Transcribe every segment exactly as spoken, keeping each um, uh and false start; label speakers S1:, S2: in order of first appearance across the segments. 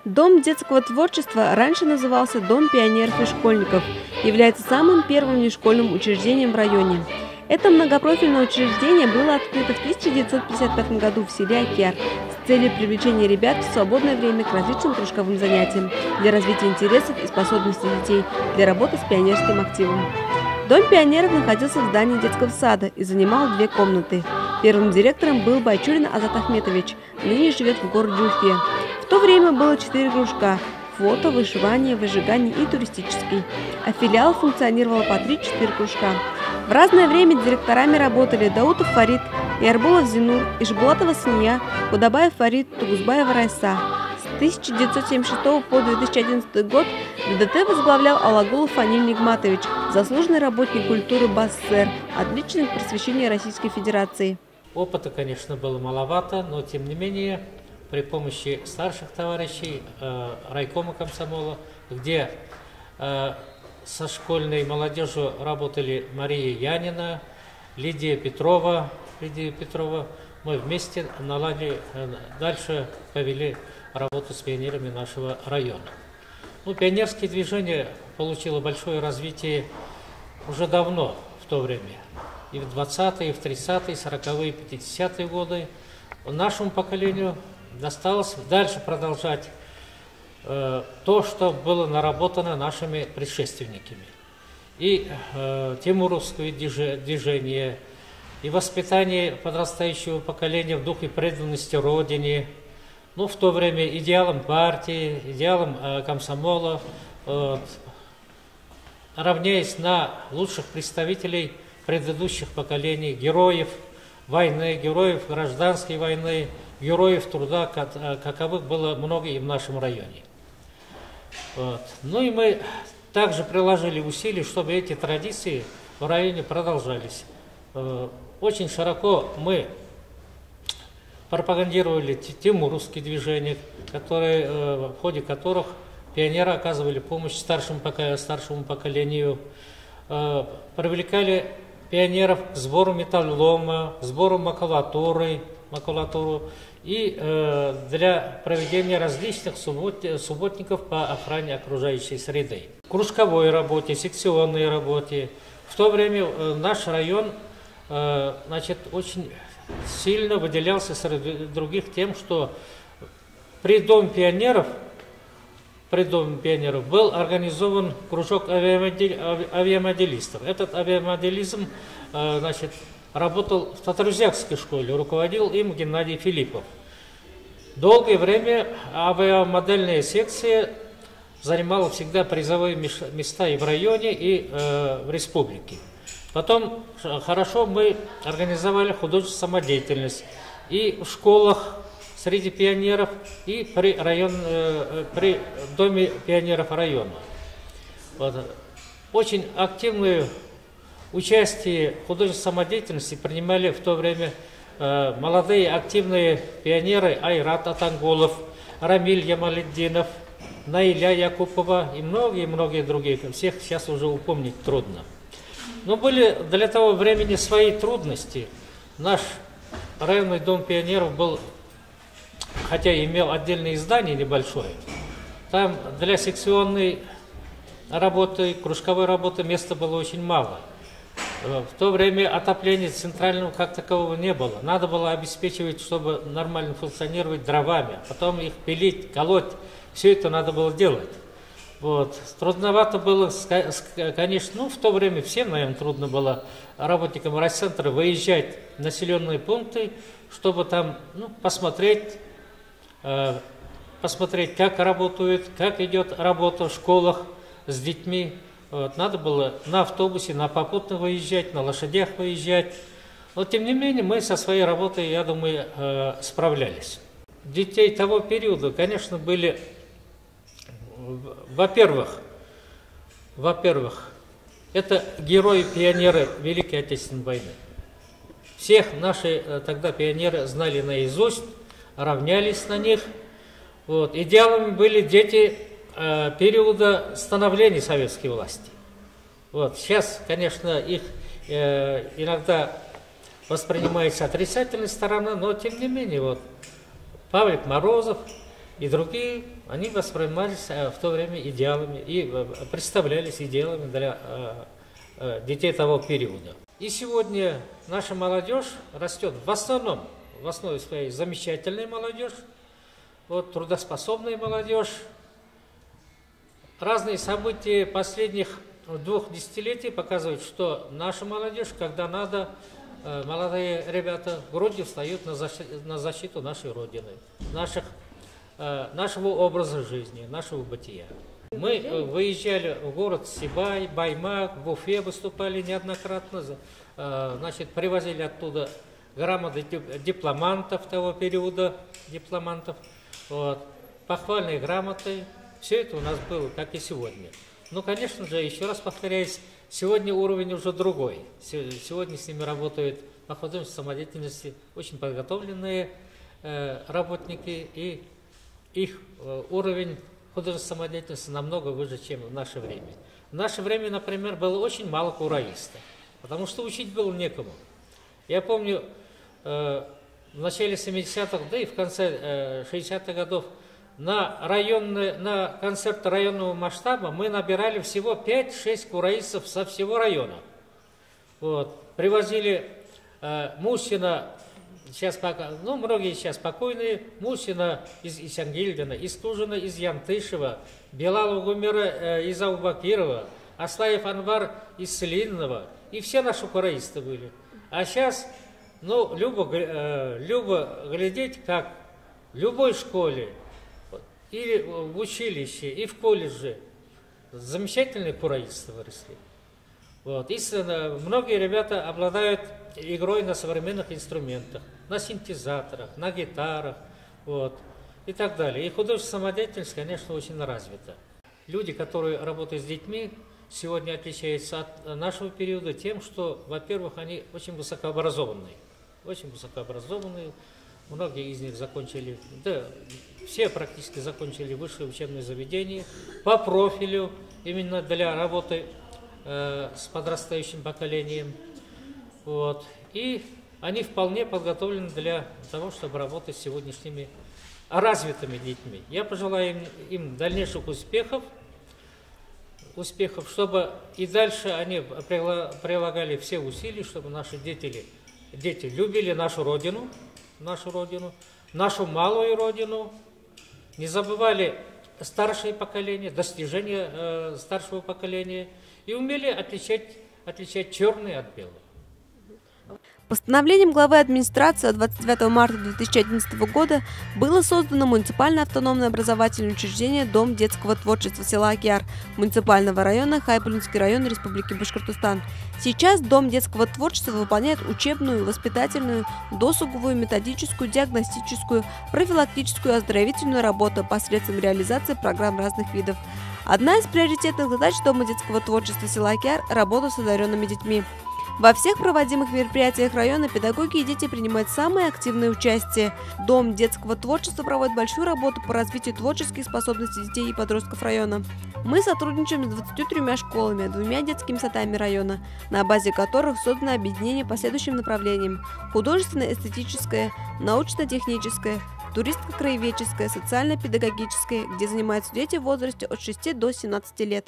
S1: Дом детского творчества раньше назывался Дом пионеров и школьников, является самым первым внешкольным учреждением в районе. Это многопрофильное учреждение было открыто в тысяча девятьсот пятьдесят пятом году в селе Окяр с целью привлечения ребят в свободное время к различным кружковым занятиям для развития интересов и способностей детей для работы с пионерским активом. Дом пионеров находился в здании детского сада и занимал две комнаты. Первым директором был Байчурин Азат Ахметович, ныне живет в городе Уфе. В то время было четыре кружка – фото, вышивание, выжигание и туристический. А филиал функционировало по три-четыре кружка. В разное время директорами работали Даутов Фарид, Ярбулов Зинур, Ишбулатова Сния, Кудабаев Фарид, Тугузбаева Райса. С тысяча девятьсот семьдесят шестого по две тысячи одиннадцатый год ДДТ возглавлял Алагулов Фаниль Нигматович, заслуженный работник культуры БАССР, отличник просвещения Российской Федерации.
S2: Опыта, конечно, было маловато, но тем не менее при помощи старших товарищей э, райкома комсомола, где э, со школьной молодежью работали Мария Янина, Лидия Петрова, Лидия Петрова, мы вместе наладили, э, дальше повели работу с пионерами нашего района. Ну, пионерское движение получило большое развитие уже давно, в то время. И в двадцатые, и в тридцатые, сороковые, пятидесятые годы нашему поколению досталось дальше продолжать э, то, что было наработано нашими предшественниками. И э, тимуровское движение, и воспитание подрастающего поколения в духе преданности Родине. Ну, в то время идеалом партии, идеалом э, комсомола, э, равняясь на лучших представителей предыдущих поколений, героев войны, героев гражданской войны, героев труда, каковых было много и в нашем районе. Вот. Ну и мы также приложили усилия, чтобы эти традиции в районе продолжались. Очень широко мы пропагандировали тимуровские движения, которые, в ходе которых пионеры оказывали помощь старшему, старшему поколению, привлекали пионеров к сбору металлолома, к сбору макулатуры, макулатуру и э, для проведения различных суббот, субботников по охране окружающей среды. В кружковой работе, секционной работе. В то время э, наш район э, значит, очень сильно выделялся среди других тем, что при Доме пионеров, при Доме пионеров был организован кружок авиамоделистов. Этот авиамоделизм э, значит, работал в Татрузякской школе, руководил им Геннадий Филиппов. Долгое время авиамодельная секция занимала всегда призовые места и в районе, и э, в республике. Потом хорошо мы организовали художественную самодеятельность и в школах среди пионеров, и при, район, э, при Доме пионеров района. Вот. Очень активную участие в художественной самодеятельности принимали в то время э, молодые активные пионеры Айрат Атанголов, Рамиль Ямалетдинов, Наиля Якупова и многие-многие другие. Всех сейчас уже упомнить трудно. Но были для того времени свои трудности. Наш районный Дом пионеров был, хотя и имел отдельное здание небольшое, там для секционной работы, кружковой работы места было очень мало. В то время отопления центрального как такового не было. Надо было обеспечивать, чтобы нормально функционировать, дровами, потом их пилить, колоть. Все это надо было делать. Вот. Трудновато было, конечно, ну, в то время всем, наверное, трудно было работникам райцентра выезжать в населенные пункты, чтобы там ну, посмотреть, э, посмотреть, как работают, как идет работа в школах с детьми. Вот. Надо было на автобусе, на попутно выезжать, на лошадях выезжать. Но, тем не менее, мы со своей работой, я думаю, э, справлялись. Детей того периода, конечно, были... Во-первых, во-первых, это герои-пионеры Великой Отечественной войны. Всех наши тогда пионеры знали наизусть, равнялись на них. Вот. Идеалами были дети э, периода становления советской власти. Вот. Сейчас, конечно, их э, иногда воспринимается отрицательной стороной, но тем не менее, вот, Павлик Морозов, И другие, они воспринимались в то время идеалами и представлялись идеалами для детей того периода. И сегодня наша молодежь растет в основном, в основе своей замечательная молодежь, вот, трудоспособная молодежь. Разные события последних двух десятилетий показывают, что наша молодежь, когда надо, молодые ребята грудью встают на защиту, на защиту нашей Родины, наших, нашего образа жизни, нашего бытия. Мы выезжали в город Сибай, Баймак, в Уфе выступали неоднократно, значит, привозили оттуда грамоты дипломантов того периода, дипломантов, вот, похвальные грамоты. Все это у нас было, как и сегодня. Ну, конечно же, еще раз повторяюсь, сегодня уровень уже другой. Сегодня с ними работают по художественной самодеятельности очень подготовленные э, работники, и их э, уровень художественной самодеятельности намного выше, чем в наше время. В наше время, например, было очень мало кураистов, потому что учить было некому. Я помню, э, в начале семидесятых, да и в конце э, шестидесятых годов на, районные, на концерты районного масштаба мы набирали всего пять-шесть кураистов со всего района. Вот. Привозили э, Мусина, сейчас пока, ну, многие сейчас покойные, Мусина из Исянгильдина, из Тужина, из Янтышева, Белалова Гумера э, из Аубакирова, Аслаев Анвар из Селинного, и все наши кураисты были. А сейчас, ну, любо, э, любо глядеть, как в любой школе, или в училище, и в колледже замечательные кураисты выросли. Вот. Истинно, многие ребята обладают игрой на современных инструментах, на синтезаторах, на гитарах, вот, и так далее. И художественная самодеятельность, конечно, очень развита. Люди, которые работают с детьми, сегодня отличаются от нашего периода тем, что, во-первых, они очень высокообразованные, очень высокообразованные. Многие из них закончили, да, все практически закончили высшее учебное заведение по профилю, именно для работы э, с подрастающим поколением. Вот. И они вполне подготовлены для того, чтобы работать с сегодняшними развитыми детьми. Я пожелаю им, им дальнейших успехов, успехов, чтобы и дальше они прилагали все усилия, чтобы наши дети, дети любили нашу Родину, нашу Родину, нашу малую Родину, не забывали старшее поколение, достижения э, старшего поколения и умели отличать, отличать черное от белого.
S1: Постановлением главы администрации от двадцать девятого марта две тысячи одиннадцатого года было создано муниципальное автономное образовательное учреждение «Дом детского творчества» села Акяр муниципального района Хайбулинский район Республики Башкортостан. Сейчас Дом детского творчества выполняет учебную, воспитательную, досуговую, методическую, диагностическую, профилактическую и оздоровительную работу посредством реализации программ разных видов. Одна из приоритетных задач Дома детского творчества села Акяр – работа с одаренными детьми. Во всех проводимых мероприятиях района педагоги и дети принимают самое активное участие. Дом детского творчества проводит большую работу по развитию творческих способностей детей и подростков района. Мы сотрудничаем с двадцатью тремя школами, двумя детскими садами района, на базе которых создано объединение по следующим направлениям: художественно-эстетическое, научно-техническое, туристско-краеведческое, социально-педагогическое, где занимаются дети в возрасте от шести до семнадцати лет.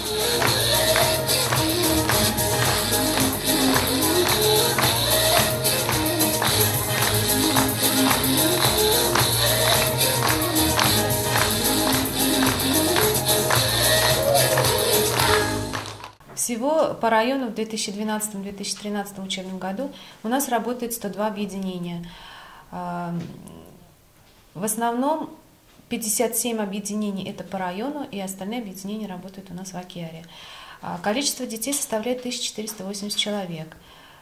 S3: Всего по району в две тысячи двенадцатом — две тысячи тринадцатом учебном году у нас работает сто два объединения. В основном пятьдесят семь объединений это по району, и остальные объединения работают у нас в Акяре. Количество детей составляет тысяча четыреста восемьдесят человек.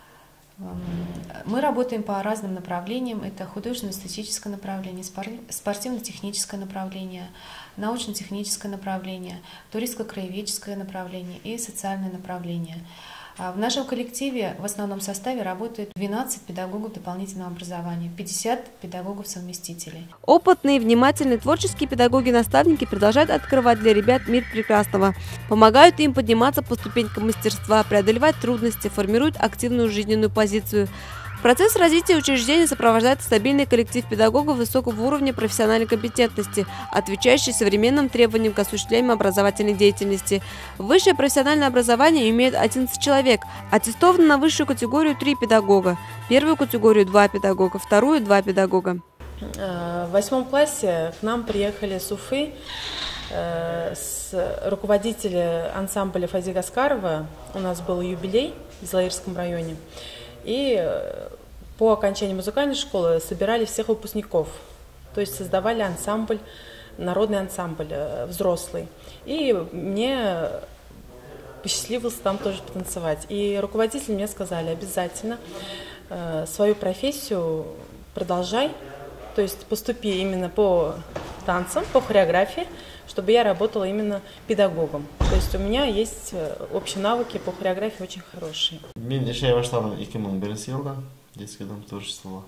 S3: Мы работаем по разным направлениям. Это художественно-эстетическое направление, спортивно-техническое направление, научно-техническое направление, туристско-краеведческое направление и социальное направление. В нашем коллективе в основном составе работает двенадцать педагогов дополнительного образования, пятьдесят педагогов-совместителей.
S1: Опытные, внимательные, творческие педагоги-наставники продолжают открывать для ребят мир прекрасного, помогают им подниматься по ступенькам мастерства, преодолевать трудности, формируют активную жизненную позицию. Процесс развития учреждения сопровождает стабильный коллектив педагогов высокого уровня профессиональной компетентности, отвечающий современным требованиям к осуществлению образовательной деятельности. Высшее профессиональное образование имеет одиннадцать человек, аттестовано на высшую категорию три педагога, первую категорию два педагога, вторую два педагога.
S4: В восьмом классе к нам приехали с Уфы с руководителя ансамбля Фази Гаскарова. У нас был юбилей в Злаирском районе. И по окончании музыкальной школы собирали всех выпускников, то есть создавали ансамбль, народный ансамбль, взрослый. И мне посчастливилось там тоже потанцевать. И руководители мне сказали: обязательно свою профессию продолжай, то есть поступи именно по танцам, по хореографии, чтобы я работала именно педагогом. То есть у меня есть общие навыки по хореографии очень хорошие.
S5: Мен эшей баштадым эки миң биринчи жылда, детский дом творчества.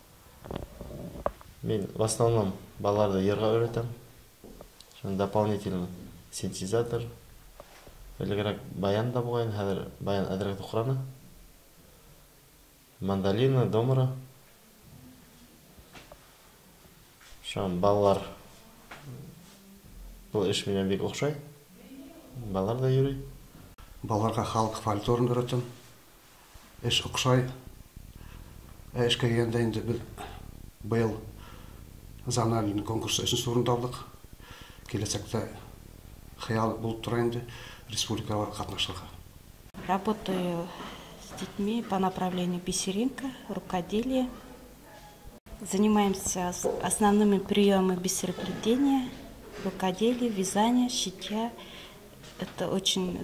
S5: Мен в основном балаларды йырга өйрөтөм. Дополнительно синтезатор, элегирээк баян да болгон, азыр баян азыраак укураны. Мандолина, домбура. Шам балалар бұл иш менен бек окшой. Балалар да йөрөй.
S6: Балаларга халык фольклорун өйрөтөм. Иш окшой. Эшке келгенде инде быйыл зоналный конкурс үчүнчү орунду алдык. Келечекте хыял болуп тура инде республикага катнашырга.
S7: Работаю с детьми по направлению бисеринка, рукоделие. Занимаемся основными приемами бисероплетения, рукоделия, вязания, шитья. Это очень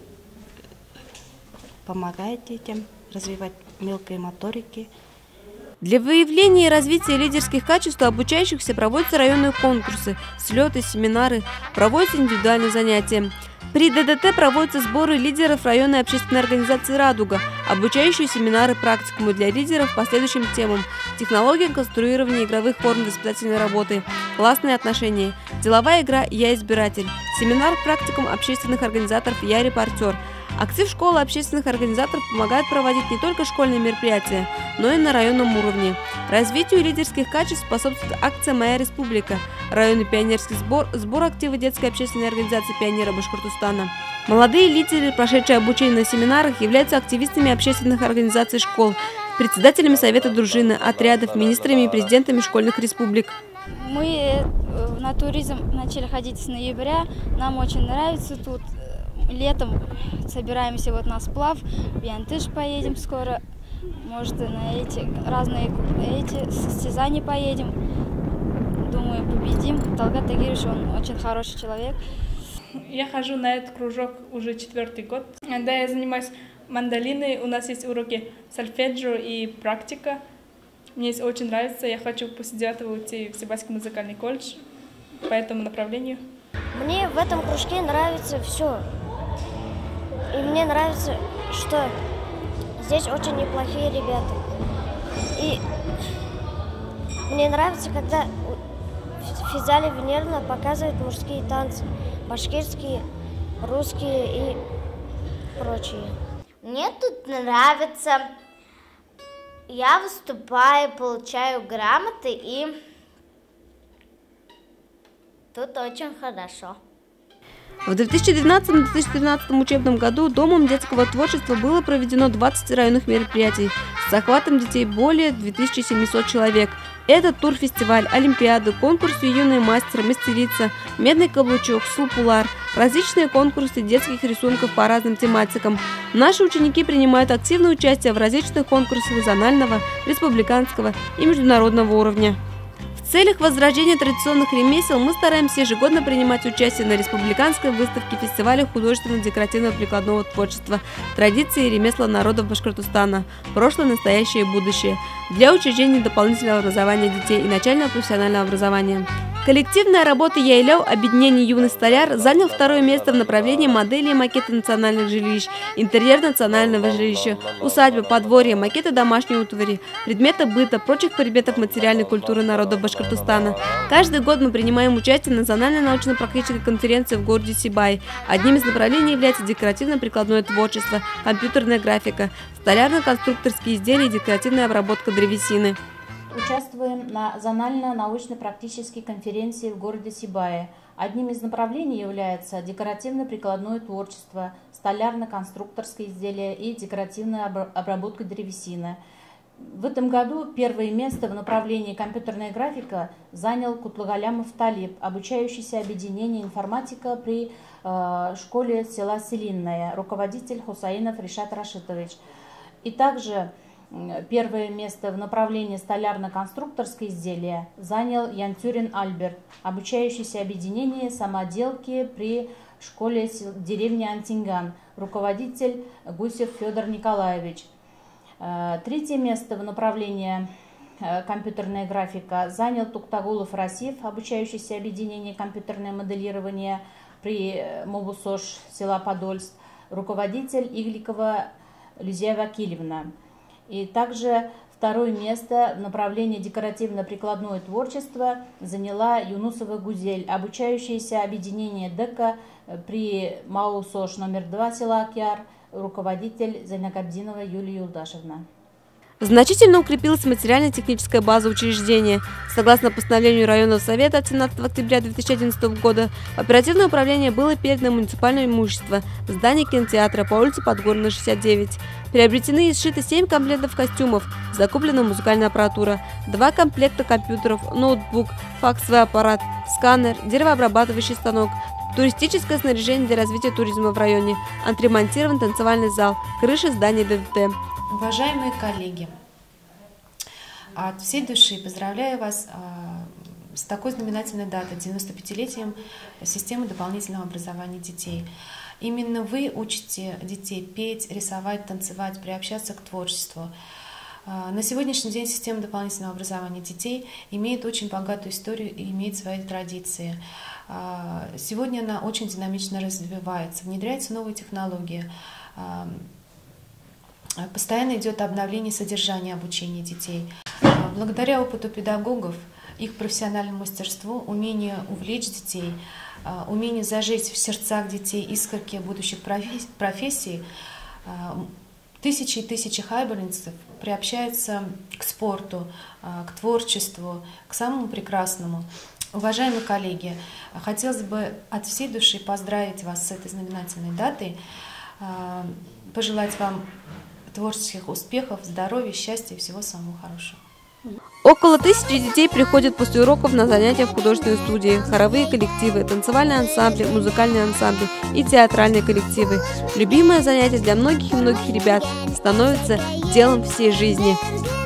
S7: помогает детям развивать мелкие моторики.
S1: Для выявления и развития лидерских качеств обучающихся проводятся районные конкурсы, слеты, семинары, проводятся индивидуальные занятия. При ДДТ проводятся сборы лидеров районной общественной организации «Радуга», обучающие семинары, практикумы для лидеров по следующим темам: технология конструирования игровых форм воспитательной работы, классные отношения, деловая игра «Я избиратель», семинар практикум общественных организаторов «Я репортер». Актив школы общественных организаторов помогает проводить не только школьные мероприятия, но и на районном уровне. Развитию лидерских качеств способствует акция «Моя республика», районный пионерский сбор, сбор актива детской общественной организации «Пионеры Башкортостана». Молодые лидеры, прошедшие обучение на семинарах, являются активистами общественных организаций школ, председателями совета дружины, отрядов, министрами и президентами школьных республик.
S8: Мы на туризм начали ходить с ноября, нам очень нравится тут. Летом собираемся вот на сплав, в Янтыш поедем скоро, может на эти разные эти состязания поедем. Думаю, победим. Талгат Тагирович, он очень хороший человек.
S9: Я хожу на этот кружок уже четвертый год. Да, я занимаюсь мандолиной, у нас есть уроки сольфеджио и практика. Мне очень нравится, я хочу после девятого уйти в Себастьский музыкальный колледж по этому направлению.
S10: Мне в этом кружке нравится все. И мне нравится, что здесь очень неплохие ребята. И мне нравится, когда Физали Венерна показывает мужские танцы, башкирские, русские и прочие.
S11: Мне тут нравится. Я выступаю, получаю грамоты, и тут очень хорошо.
S1: В две тысячи двенадцатом — две тысячи тринадцатом учебном году Домом детского творчества было проведено двадцать районных мероприятий с охватом детей более двух тысяч семисот человек. Это турфестиваль, олимпиады, конкурсы «Юный мастер», «Мастерица», «Медный каблучок», «Сулпулар», различные конкурсы детских рисунков по разным тематикам. Наши ученики принимают активное участие в различных конкурсах зонального, республиканского и международного уровня. В целях возрождения традиционных ремесел мы стараемся ежегодно принимать участие на республиканской выставке фестиваля художественно-декоративного прикладного творчества «Традиции и ремесла народов Башкортостана. Прошлое, настоящее и будущее» для учреждения дополнительного образования детей и начального профессионального образования. Коллективная работа Яйлау объединение «Юный столяр» занял второе место в направлении модели и макеты национальных жилищ, интерьер национального жилища, усадьбы, подворья, макеты домашней утвари, предметы быта, прочих предметов материальной культуры народов Башкортостана. Каждый год мы принимаем участие в национальной научно-практической конференции в городе Сибай. Одним из направлений является декоративно-прикладное творчество, компьютерная графика, столярно-конструкторские изделия и декоративная обработка древесины.
S12: Участвуем на зонально-научно-практической конференции в городе Сибае. Одним из направлений является декоративно-прикладное творчество, столярно-конструкторские изделия и декоративная обработка древесины. В этом году первое место в направлении компьютерная графика занял Кутлагалямов Талиб, обучающийся объединению информатика при э, школе села Селинное, руководитель Хусаинов Ришат Рашитович. И также первое место в направлении столярно-конструкторские изделия занял Янтюрин Альберт, обучающийся объединению самоделки при школе деревни Антинган, руководитель Гусев Федор Николаевич. Третье место в направлении компьютерная графика занял Туктагулов Расиф, обучающийся объединению компьютерное моделирование при МОБУСОШ села Подольск, руководитель Игликова Люзия Вакилевна. И также второе место в направлении декоративно-прикладное творчество заняла Юнусова Гузель, обучающаяся объединение ДЭКа при МАУ СОШ номер два села Акяр, руководитель Зайнагабдинова Юлия Юлдашевна.
S1: Значительно укрепилась материально-техническая база учреждения. Согласно постановлению районного совета от семнадцатого октября две тысячи одиннадцатого года, в оперативное управление было передано муниципальное имущество, здание кинотеатра по улице Подгорная, шестьдесят девять. Приобретены и сшиты семь комплектов костюмов, закуплена музыкальная аппаратура, два комплекта компьютеров, ноутбук, факсовый аппарат, сканер, деревообрабатывающий станок, туристическое снаряжение для развития туризма в районе, отремонтирован танцевальный зал, крыша здания ДДТ.
S3: Уважаемые коллеги, от всей души поздравляю вас с такой знаменательной датой, девяностопятилетием системы дополнительного образования детей. Именно вы учите детей петь, рисовать, танцевать, приобщаться к творчеству. На сегодняшний день система дополнительного образования детей имеет очень богатую историю и имеет свои традиции. Сегодня она очень динамично развивается, внедряются новые технологии. Постоянно идет обновление содержания обучения детей. Благодаря опыту педагогов, их профессиональному мастерству, умению увлечь детей, умению зажечь в сердцах детей искорки будущих профессий, тысячи и тысячи хайбернцев приобщаются к спорту, к творчеству, к самому прекрасному. Уважаемые коллеги, хотелось бы от всей души поздравить вас с этой знаменательной датой, пожелать вам творческих успехов, здоровья, счастья и всего самого хорошего.
S1: Около тысячи детей приходят после уроков на занятия в художественной студии, хоровые коллективы, танцевальные ансамбли, музыкальные ансамбли и театральные коллективы. Любимое занятие для многих и многих ребят становится делом всей жизни.